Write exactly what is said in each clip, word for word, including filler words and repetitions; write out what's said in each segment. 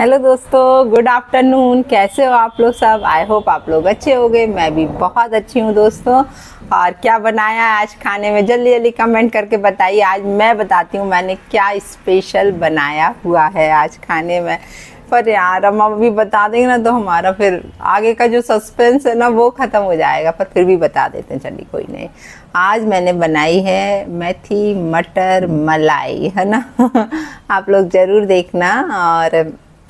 Hello दोस्तों, good afternoon. कैसे हो आप लोग सब? आई होप आप लोग अच्छे होंगे। मैं भी बहुत अच्छी हूँ दोस्तों। और क्या बनाया आज खाने में, जल्दी जल्दी कमेंट करके बताइए। आज मैं बताती हूँ मैंने क्या स्पेशल बनाया हुआ है आज खाने में। पर यार हम अभी बता देंगे ना तो हमारा फिर आगे का जो सस्पेंस है ना वो ख़त्म हो जाएगा, पर फिर भी बता देते हैं। चलिए कोई नहीं। आज मैंने बनाई है मेथी मटर मलाई, है ना। आप लोग ज़रूर देखना। और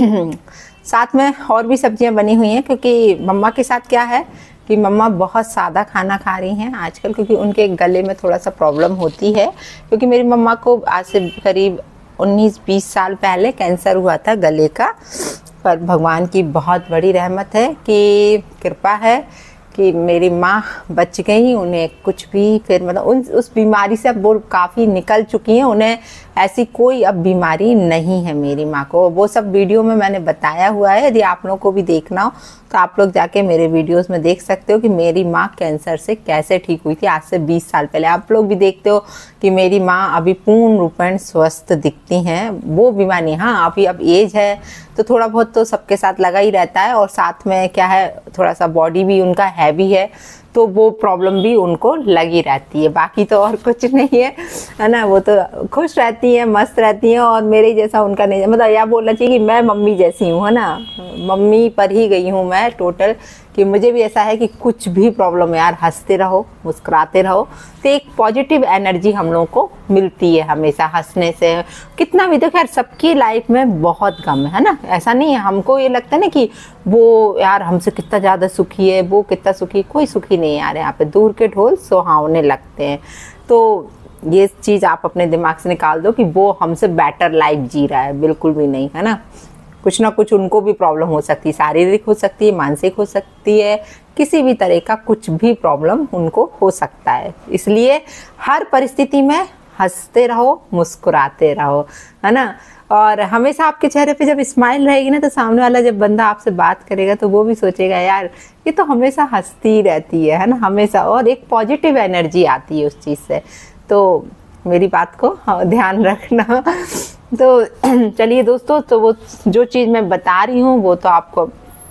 साथ में और भी सब्जियां बनी हुई हैं, क्योंकि मम्मा के साथ क्या है कि मम्मा बहुत सादा खाना खा रही हैं आजकल, क्योंकि उनके गले में थोड़ा सा प्रॉब्लम होती है। क्योंकि मेरी मम्मा को आज से करीब उन्नीस बीस साल पहले कैंसर हुआ था गले का। पर भगवान की बहुत बड़ी रहमत है कि कृपा है कि मेरी माँ बच गई। उन्हें कुछ भी फिर मतलब उन उस बीमारी से अब वो काफ़ी निकल चुकी हैं। उन्हें ऐसी कोई अब बीमारी नहीं है मेरी माँ को। वो सब वीडियो में मैंने बताया हुआ है। यदि आप लोगों को भी देखना हो तो आप लोग जाके मेरे वीडियोस में देख सकते हो कि मेरी माँ कैंसर से कैसे ठीक हुई थी आज से बीस साल पहले। आप लोग भी देखते हो कि मेरी माँ अभी पूर्ण रूपेण स्वस्थ दिखती हैं। वो बीमारी, हाँ अभी अब एज है तो थोड़ा बहुत तो सबके साथ लगा ही रहता है। और साथ में क्या है, थोड़ा सा बॉडी भी उनका हैवी है तो वो प्रॉब्लम भी उनको लगी रहती है। बाकी तो और कुछ नहीं है, है ना। वो तो खुश रहती हैं, मस्त रहती हैं। और मेरे जैसा उनका नहीं, मतलब यह बोलना चाहिए कि मैं मम्मी जैसी हूँ, है ना। मम्मी पर ही गई हूँ मैं टोटल। कि मुझे भी ऐसा है कि कुछ भी प्रॉब्लम है यार, हंसते रहो, मुस्कुराते रहो, तो एक पॉजिटिव एनर्जी हम लोगों को मिलती है हमेशा हंसने से। कितना भी देखो यार, सबकी लाइफ में बहुत गम है ना। ऐसा नहीं है, हमको ये लगता है ना कि वो यार हमसे कितना ज़्यादा सुखी है, वो कितना सुखी है। कोई सुखी नहीं यार, यहाँ पे दूर के ढोल सुहावने लगते हैं। तो ये चीज़ आप अपने दिमाग से निकाल दो कि वो हमसे बेटर लाइफ जी रहा है, बिल्कुल भी नहीं, है ना। कुछ ना कुछ उनको भी प्रॉब्लम हो सकती है, शारीरिक हो सकती है, मानसिक हो सकती है, किसी भी तरह का कुछ भी प्रॉब्लम उनको हो सकता है। इसलिए हर परिस्थिति में हंसते रहो, मुस्कुराते रहो, है ना। और हमेशा आपके चेहरे पे जब स्माइल रहेगी ना तो सामने वाला जब बंदा आपसे बात करेगा तो वो भी सोचेगा यार ये तो हमेशा हंसती ही रहती है, है ना, हमेशा। और एक पॉजिटिव एनर्जी आती है उस चीज़ से। तो मेरी बात को ध्यान रखना। तो चलिए दोस्तों, तो वो जो चीज़ मैं बता रही हूँ वो तो आपको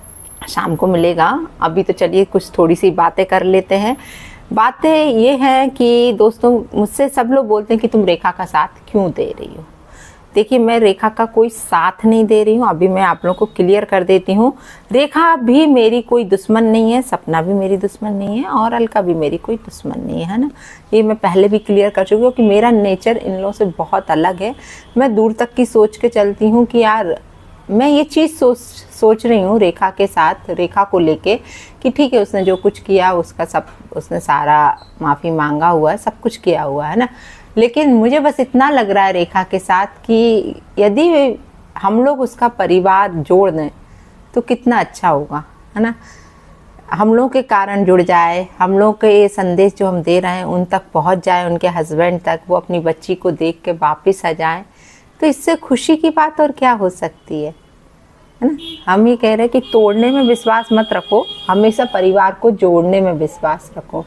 शाम को मिलेगा। अभी तो चलिए कुछ थोड़ी सी बातें कर लेते हैं। बातें ये हैं कि दोस्तों, मुझसे सब लोग बोलते हैं कि तुम रेखा का साथ क्यों दे रही हो। देखिए, मैं रेखा का कोई साथ नहीं दे रही हूँ। अभी मैं आप लोगों को क्लियर कर देती हूँ, रेखा भी मेरी कोई दुश्मन नहीं है, सपना भी मेरी दुश्मन नहीं है, और अलका भी मेरी कोई दुश्मन नहीं है, है ना। ये मैं पहले भी क्लियर कर चुकी हूँ कि मेरा नेचर इन लोगों से बहुत अलग है। मैं दूर तक की सोच के चलती हूँ कि यार मैं ये चीज़ सोच सोच रही हूँ रेखा के साथ, रेखा को लेके कि ठीक है उसने जो कुछ किया उसका सब, उसने सारा माफ़ी मांगा हुआ है, सब कुछ किया हुआ है ना। लेकिन मुझे बस इतना लग रहा है रेखा के साथ कि यदि हम लोग उसका परिवार जोड़ दें तो कितना अच्छा होगा, है ना। हम लोग के कारण जुड़ जाए, हम लोग के ये संदेश जो हम दे रहे हैं उन तक पहुंच जाए, उनके हस्बैंड तक, वो अपनी बच्ची को देख के वापस आ जाए, तो इससे खुशी की बात और क्या हो सकती है, है ना। हम ये कह रहे हैं कि तोड़ने में विश्वास मत रखो, हमेशा परिवार को जोड़ने में विश्वास रखो।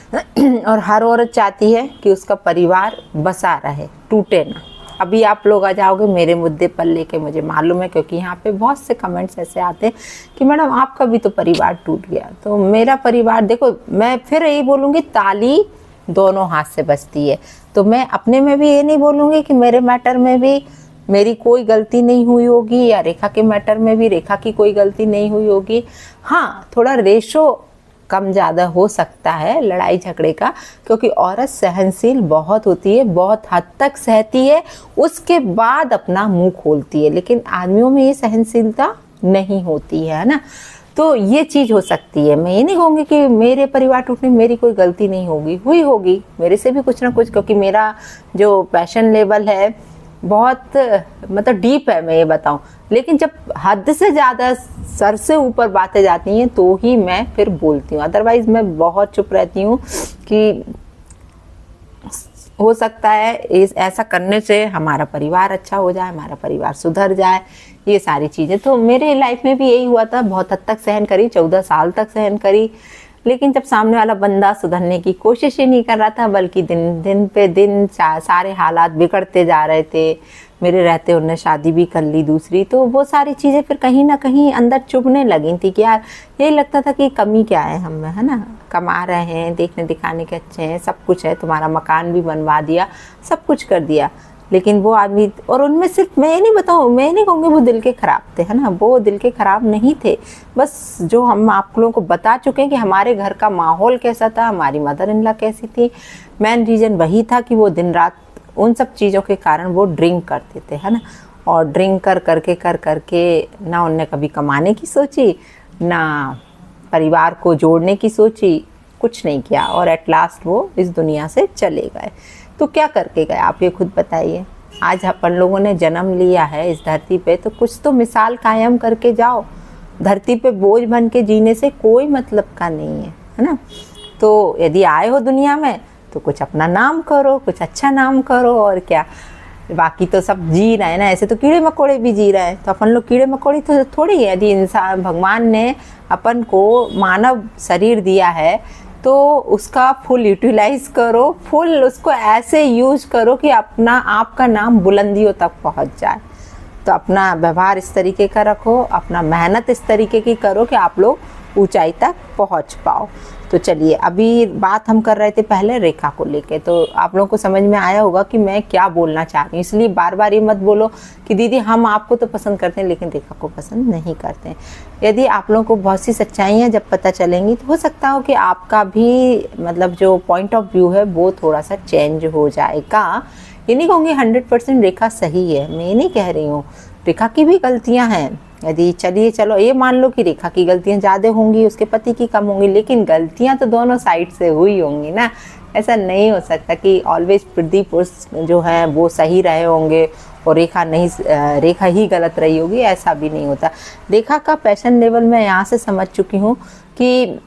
और हर औरत चाहती है कि उसका परिवार बसा रहे, टूटे ना। अभी आप लोग आ जाओगे मेरे मुद्दे पर लेके, मुझे मालूम है, क्योंकि यहाँ पे बहुत से कमेंट्स ऐसे आते हैं कि मैडम आपका भी तो परिवार टूट गया। तो मेरा परिवार, देखो मैं फिर यही बोलूँगी, ताली दोनों हाथ से बजती है। तो मैं अपने में भी ये नहीं बोलूँगी कि मेरे मैटर में भी मेरी कोई गलती नहीं हुई होगी, या रेखा के मैटर में भी रेखा की कोई गलती नहीं हुई होगी। हाँ, थोड़ा रेशो कम ज़्यादा हो सकता है लड़ाई झगड़े का, क्योंकि औरत सहनशील बहुत होती है, बहुत हद तक सहती है, उसके बाद अपना मुंह खोलती है। लेकिन आदमियों में ये सहनशीलता नहीं होती है, ना। तो ये चीज़ हो सकती है। मैं ये नहीं कहूँगी कि मेरे परिवार टूटने में मेरी कोई गलती नहीं होगी, हुई होगी मेरे से भी कुछ ना कुछ, क्योंकि मेरा जो पैशन लेवल है बहुत मतलब डीप है, मैं ये बताऊं। लेकिन जब हद से ज़्यादा सर से ऊपर बातें जाती हैं तो ही मैं फिर बोलती हूँ, अदरवाइज़ मैं बहुत चुप रहती हूँ कि हो सकता है इस ऐसा करने से हमारा परिवार अच्छा हो जाए, हमारा परिवार सुधर जाए, ये सारी चीज़ें। तो मेरे लाइफ में भी यही हुआ था, बहुत हद तक सहन करी, चौदह साल तक सहन करी। लेकिन जब सामने वाला बंदा सुधरने की कोशिश ही नहीं कर रहा था, बल्कि दिन दिन पे दिन सारे हालात बिगड़ते जा रहे थे, मेरे रहते उन्होंने शादी भी कर ली दूसरी, तो वो सारी चीज़ें फिर कहीं ना कहीं अंदर चुभने लगी थी कि यार यही लगता था कि कमी क्या है हम में, है ना। कमा रहे हैं, देखने दिखाने के अच्छे हैं, सब कुछ है, तुम्हारा मकान भी बनवा दिया, सब कुछ कर दिया, लेकिन वो आदमी, और उनमें सिर्फ मैं नहीं बताऊँ, मैं नहीं कहूँगी वो दिल के ख़राब थे, है ना, वो दिल के ख़राब नहीं थे, बस जो हम आप लोगों को बता चुके हैं कि हमारे घर का माहौल कैसा था, हमारी मदर इन लॉ कैसी थी, मेन रीज़न वही था कि वो दिन रात उन सब चीज़ों के कारण वो ड्रिंक करते थे, है ना। और ड्रिंक कर करके कर करके ना उनने कभी कमाने की सोची, ना परिवार को जोड़ने की सोची, कुछ नहीं किया, और एट लास्ट वो इस दुनिया से चले गए। तो क्या करके गए आप ये खुद बताइए। आज अपन लोगों ने जन्म लिया है इस धरती पे, तो कुछ तो मिसाल कायम करके जाओ। धरती पे बोझ बन के जीने से कोई मतलब का नहीं है, है ना। तो यदि आए हो दुनिया में तो कुछ अपना नाम करो, कुछ अच्छा नाम करो, और क्या। बाकी तो सब जी रहे हैं ना, ऐसे तो कीड़े मकोड़े भी जी रहे हैं, तो अपन लोग कीड़े मकोड़े तो थोड़ी है। यदि इंसान, भगवान ने अपन को मानव शरीर दिया है तो उसका फुल यूटिलाइज करो, फुल उसको ऐसे यूज करो कि अपना आपका नाम बुलंदियों तक पहुंच जाए। तो अपना व्यवहार इस तरीके का रखो, अपना मेहनत इस तरीके की करो कि आप लोग ऊंचाई तक पहुंच पाओ। तो चलिए, अभी बात हम कर रहे थे पहले रेखा को लेके, तो आप लोगों को समझ में आया होगा कि मैं क्या बोलना चाह रही हूँ। इसलिए बार बार ये मत बोलो कि दीदी हम आपको तो पसंद करते हैं लेकिन रेखा को पसंद नहीं करते हैं। यदि आप लोगों को बहुत सी सच्चाइयाँ जब पता चलेंगी तो हो सकता हो कि आपका भी मतलब जो पॉइंट ऑफ व्यू है वो थोड़ा सा चेंज हो जाएगा। ये नहीं कहूँगी हंड्रेड परसेंट रेखा सही है, मैं ये नहीं कह रही हूँ, रेखा की भी गलतियाँ हैं। यदि चलिए चलो ये मान लो कि रेखा की गलतियां ज़्यादा होंगी, उसके पति की कम होंगी, लेकिन गलतियां तो दोनों साइड से हुई होंगी ना। ऐसा नहीं हो सकता कि ऑलवेज प्रदीप जो है वो सही रहे होंगे और रेखा नहीं, रेखा ही गलत रही होगी, ऐसा भी नहीं होता। रेखा का पैशन लेवल मैं यहाँ से समझ चुकी हूँ कि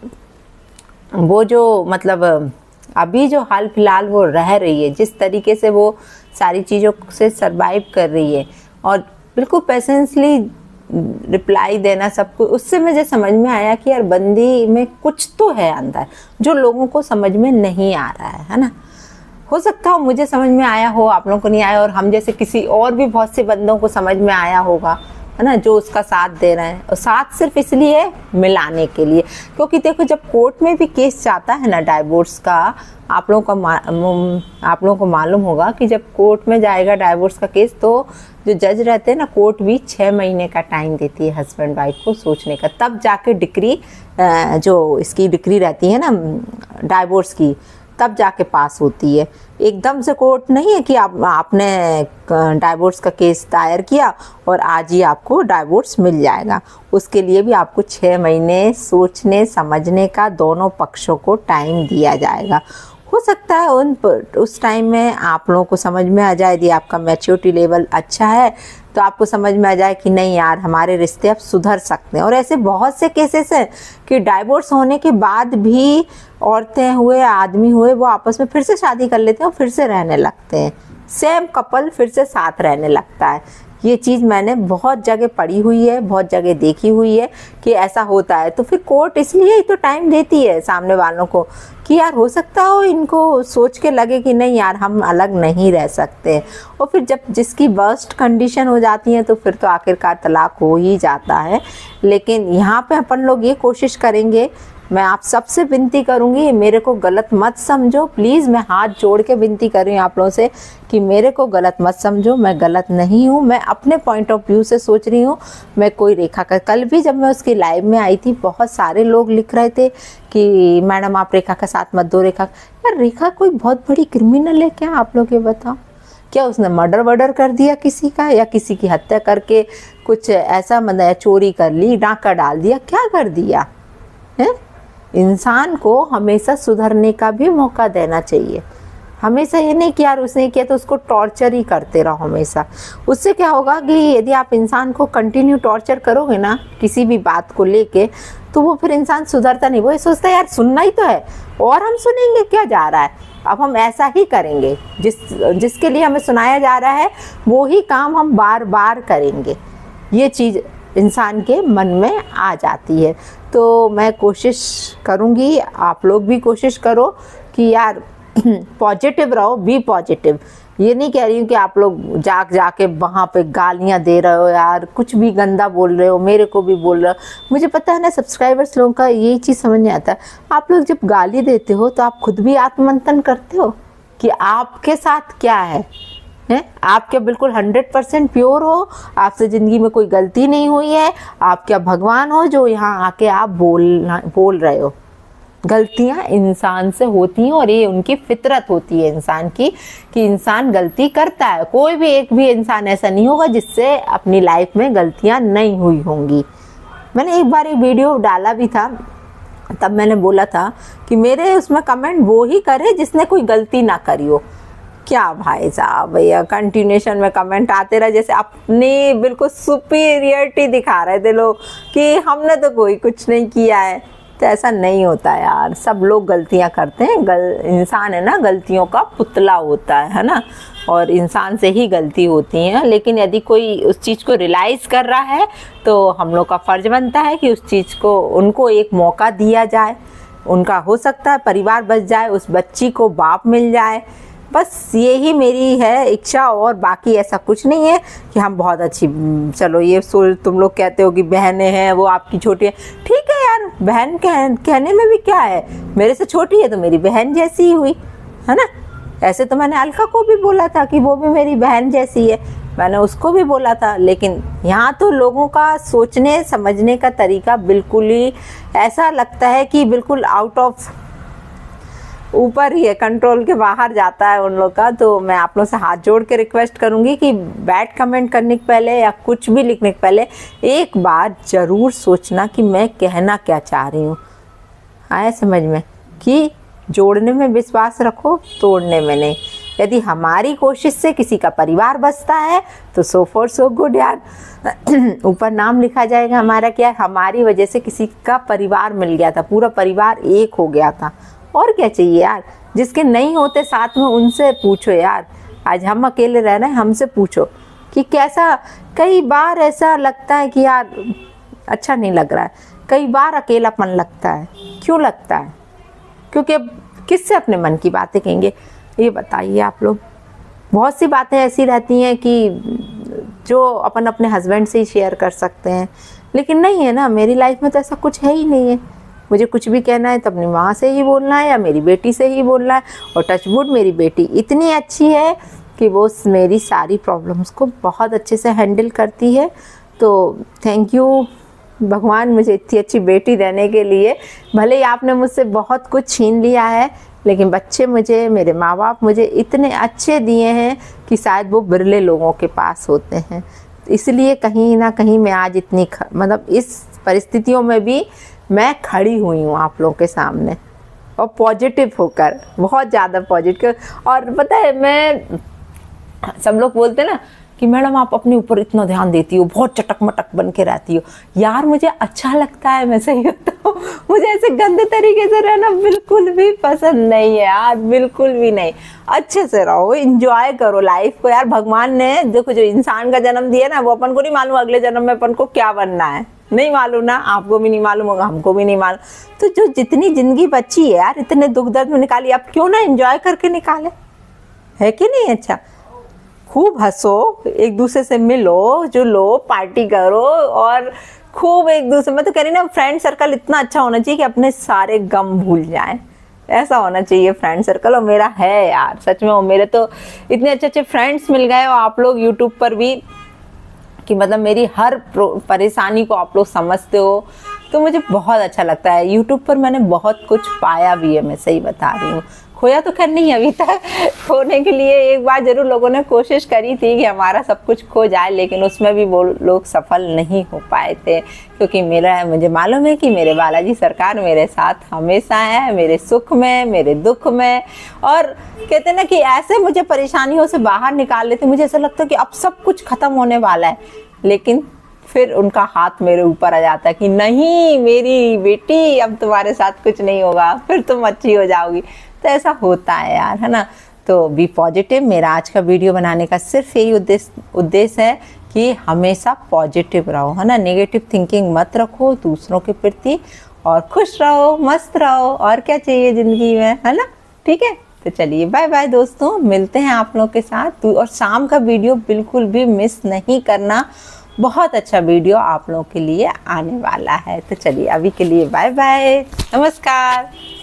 वो जो मतलब अभी जो हाल फिलहाल वो रह रही है, जिस तरीके से वो सारी चीज़ों से सरवाइव कर रही है और बिल्कुल पेशेंसली रिप्लाई देना सब कुछ, उससे मुझे समझ में आया कि यार बंदी में कुछ तो है अंदर जो लोगों को समझ में नहीं आ रहा है, है ना। हो सकता हो मुझे समझ में आया हो, आप लोगों को नहीं आया, और हम जैसे किसी और भी बहुत से बंदों को समझ में आया होगा, है ना, जो उसका साथ दे रहे हैं। और साथ सिर्फ इसलिए मिलाने के लिए, क्योंकि देखो जब कोर्ट में भी केस जाता है ना डाइवोर्स का, आप लोगों को आप लोगों को मालूम होगा कि जब कोर्ट में जाएगा डाइवोर्स का केस, तो जो जज रहते हैं ना, कोर्ट भी छः महीने का टाइम देती है हस्बैंड वाइफ को सोचने का, तब जाके डिक्री, जो इसकी डिक्री रहती है ना डाइवोर्स की, तब जाके पास होती है। एकदम से कोर्ट नहीं है कि आप आपने डाइवोर्स का केस दायर किया और आज ही आपको डाइवोर्स मिल जाएगा। उसके लिए भी आपको छः महीने सोचने समझने का दोनों पक्षों को टाइम दिया जाएगा। हो सकता है उन उस टाइम में आप लोगों को समझ में आ जाए, यदि आपका मैच्योरिटी लेवल अच्छा है तो आपको समझ में आ जाए कि नहीं यार हमारे रिश्ते अब सुधर सकते हैं। और ऐसे बहुत से केसेस हैं कि डाइवोर्स होने के बाद भी औरतें हुए आदमी हुए वो आपस में फिर से शादी कर लेते हैं और फिर से रहने लगते हैं, सेम कपल फिर से साथ रहने लगता है। ये चीज़ मैंने बहुत जगह पढ़ी हुई है, बहुत जगह देखी हुई है कि ऐसा होता है। तो फिर कोर्ट इसलिए ही तो टाइम देती है सामने वालों को कि यार हो सकता हो इनको सोच के लगे कि नहीं यार हम अलग नहीं रह सकते। और फिर जब जिसकी वर्स्ट कंडीशन हो जाती है तो फिर तो आखिरकार तलाक हो ही जाता है। लेकिन यहाँ पे अपन लोग ये कोशिश करेंगे, मैं आप सबसे विनती करूंगी, मेरे को गलत मत समझो प्लीज़, मैं हाथ जोड़ के विनती कर रही हूँ आप लोगों से कि मेरे को गलत मत समझो, मैं गलत नहीं हूँ, मैं अपने पॉइंट ऑफ व्यू से सोच रही हूँ। मैं कोई रेखा का, कल भी जब मैं उसकी लाइव में आई थी बहुत सारे लोग लिख रहे थे कि मैडम आप रेखा का साथ मत दो। रेखा, यार रेखा कोई बहुत बड़ी क्रिमिनल है क्या? आप लोग ये बताओ, क्या उसने मर्डर वर्डर कर दिया किसी का, या किसी की हत्या करके कुछ ऐसा मतलब चोरी कर ली, डाका डाल दिया, क्या कर दिया है? इंसान को हमेशा सुधरने का भी मौका देना चाहिए। हमेशा ये नहीं कि यार उसने किया तो उसको टॉर्चर ही करते रहो हमेशा। उससे क्या होगा कि यदि आप इंसान को कंटिन्यू टॉर्चर करोगे ना किसी भी बात को लेके, तो वो फिर इंसान सुधरता नहीं। वो ये सोचता है यार सुनना ही तो है और हम सुनेंगे, क्या जा रहा है, अब हम ऐसा ही करेंगे, जिस जिसके लिए हमें सुनाया जा रहा है वो ही काम हम बार बार करेंगे। ये चीज़ इंसान के मन में आ जाती है। तो मैं कोशिश करूँगी, आप लोग भी कोशिश करो कि यार पॉजिटिव रहो, बी पॉजिटिव। ये नहीं कह रही हूँ कि आप लोग जाग जाके वहाँ पे गालियाँ दे रहे हो यार, कुछ भी गंदा बोल रहे हो, मेरे को भी बोल रहे हो। मुझे पता है ना सब्सक्राइबर्स लोगों का यही चीज़ समझ नहीं आता। आप लोग जब गाली देते हो तो आप खुद भी आत्ममंथन करते हो कि आपके साथ क्या है, है? आप क्या बिल्कुल हंड्रेड परसेंट प्योर हो, आपसे ज़िंदगी में कोई गलती नहीं हुई है? आप क्या भगवान हो जो यहाँ आके आप बोल बोल रहे हो? गलतियाँ इंसान से होती हैं और ये उनकी फितरत होती है इंसान की कि इंसान गलती करता है। कोई भी एक भी इंसान ऐसा नहीं होगा जिससे अपनी लाइफ में गलतियाँ नहीं हुई होंगी। मैंने एक बार एक वीडियो डाला भी था, तब मैंने बोला था कि मेरे उसमें कमेंट वो ही करे जिसने कोई गलती ना करी हो। क्या भाई साहब भैया कंटिन्यूशन में कमेंट आते रहे, जैसे अपनी बिल्कुल सुपीरियरिटी दिखा रहे थे लोग कि हमने तो कोई कुछ नहीं किया है। तो ऐसा नहीं होता यार, सब लोग गलतियां करते हैं। गल इंसान है ना, गलतियों का पुतला होता है है ना, और इंसान से ही गलती होती है। लेकिन यदि कोई उस चीज़ को रियलाइज़ कर रहा है तो हम लोग का फ़र्ज बनता है कि उस चीज़ को उनको एक मौका दिया जाए। उनका हो सकता है परिवार बच जाए, उस बच्ची को बाप मिल जाए। बस यही मेरी है इच्छा, और बाकी ऐसा कुछ नहीं है कि हम बहुत अच्छी, चलो ये सो तुम लोग कहते हो कि बहनें हैं वो आपकी छोटी है, ठीक है यार, बहन कह, कहने में भी क्या है, मेरे से छोटी है तो मेरी बहन जैसी ही हुई है ना। ऐसे तो मैंने अलका को भी बोला था कि वो भी मेरी बहन जैसी है, मैंने उसको भी बोला था। लेकिन यहाँ तो लोगों का सोचने समझने का तरीका बिल्कुल ही ऐसा लगता है कि बिल्कुल आउट ऑफ ऊपर ही है, कंट्रोल के बाहर जाता है उन लोग का। तो मैं आप लोगों से हाथ जोड़ के रिक्वेस्ट करूंगी कि बैड कमेंट करने के पहले या कुछ भी लिखने के पहले एक बार ज़रूर सोचना कि मैं कहना क्या चाह रही हूँ। आया समझ में कि जोड़ने में विश्वास रखो, तोड़ने में नहीं। यदि हमारी कोशिश से किसी का परिवार बचता है तो सो फॉर सो गुड यार, ऊपर नाम लिखा जाएगा हमारा। क्या हमारी वजह से किसी का परिवार मिल गया था, पूरा परिवार एक हो गया था, और क्या चाहिए यार। जिसके नहीं होते साथ में उनसे पूछो यार, आज हम अकेले रह रहे हैं, हमसे पूछो कि कैसा। कई बार ऐसा लगता है कि यार अच्छा नहीं लग रहा है, कई बार अकेलापन लगता है। क्यों लगता है? क्योंकि अब किससे अपने मन की बातें कहेंगे, ये बताइए आप लोग। बहुत सी बातें ऐसी रहती हैं कि जो अपन अपने हस्बैंड से ही शेयर कर सकते हैं, लेकिन नहीं है ना, मेरी लाइफ में तो ऐसा कुछ है ही नहीं है। मुझे कुछ भी कहना है तो अपनी माँ से ही बोलना है या मेरी बेटी से ही बोलना है। और टचवुड मेरी बेटी इतनी अच्छी है कि वो मेरी सारी प्रॉब्लम्स को बहुत अच्छे से हैंडल करती है। तो थैंक यू भगवान मुझे इतनी अच्छी बेटी देने के लिए। भले ही आपने मुझसे बहुत कुछ छीन लिया है, लेकिन बच्चे मुझे, मेरे माँ बाप मुझे इतने अच्छे दिए हैं कि शायद वो बिरले लोगों के पास होते हैं। इसलिए कहीं ना कहीं मैं आज इतनी मतलब इस परिस्थितियों में भी मैं खड़ी हुई हूँ आप लोगों के सामने, और पॉजिटिव होकर, बहुत ज़्यादा पॉजिटिव। और पता है, मैं सब लोग बोलते हैं ना कि मैडम आप अपने ऊपर इतना ध्यान देती हो, बहुत चटक मटक बन के रहती हो। यार मुझे अच्छा लगता है, मैं सही बताऊँ, मुझे ऐसे गंदे तरीके से रहना बिल्कुल भी पसंद नहीं है यार, बिल्कुल भी नहीं। अच्छे से रहो, एंजॉय करो लाइफ को यार। भगवान ने देखो जो इंसान का जन्म दिया ना, वो अपन को नहीं मालूम अगले जन्म में अपन को क्या बनना है, नहीं मालूम ना, आपको भी नहीं मालूम होगा, हमको भी नहीं मालूम। तो जो जितनी जिंदगी बची है यार, इतने दुख दर्द में निकाली, आप क्यों ना एंजॉय करके निकाले, है कि नहीं? अच्छा, खूब हंसो, एक दूसरे से मिलो जुलो, पार्टी करो, और खूब एक दूसरे, मैं तो कह रही ना, फ्रेंड सर्कल इतना अच्छा होना चाहिए कि अपने सारे गम भूल जाएं। ऐसा होना चाहिए फ्रेंड सर्कल, और मेरा है यार सच में। और मेरे तो इतने अच्छे अच्छे फ्रेंड्स मिल गए, और आप लोग यूट्यूब पर भी, कि मतलब मेरी हर परेशानी को आप लोग समझते हो, तो मुझे बहुत अच्छा लगता है। यूट्यूब पर मैंने बहुत कुछ पाया भी है, मैं सही बता रही हूँ। खोया तो खैर नहीं अभी तक, खोने के लिए एक बार जरूर लोगों ने कोशिश करी थी कि हमारा सब कुछ खो जाए, लेकिन उसमें भी वो लोग सफल नहीं हो पाए थे। क्योंकि मेरा, मुझे मालूम है कि मेरे बालाजी सरकार मेरे साथ हमेशा है, मेरे सुख में, मेरे दुख में। और कहते हैं ना कि ऐसे मुझे परेशानियों से बाहर निकाल लेते, मुझे ऐसा लगता है कि अब सब कुछ खत्म होने वाला है, लेकिन फिर उनका हाथ मेरे ऊपर आ जाता है कि नहीं मेरी बेटी, अब तुम्हारे साथ कुछ नहीं होगा, फिर तुम अच्छी हो जाओगी। तो ऐसा होता है यार, है ना। तो बी पॉजिटिव। मेरा आज का वीडियो बनाने का सिर्फ यही उद्देश्य उद्देश्य है कि हमेशा पॉजिटिव रहो, है ना। नेगेटिव थिंकिंग मत रखो दूसरों के प्रति, और खुश रहो, मस्त रहो, और क्या चाहिए ज़िंदगी में, है ना। ठीक है। तो चलिए बाय बाय दोस्तों, मिलते हैं आप लोगों के साथ। और शाम का वीडियो बिल्कुल भी मिस नहीं करना, बहुत अच्छा वीडियो आप लोगों के लिए आने वाला है। तो चलिए अभी के लिए बाय बाय, नमस्कार।